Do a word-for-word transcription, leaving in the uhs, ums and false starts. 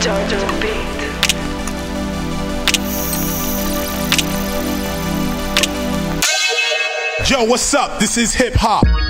Jojo Beat. Yo, what's up? This is hip hop.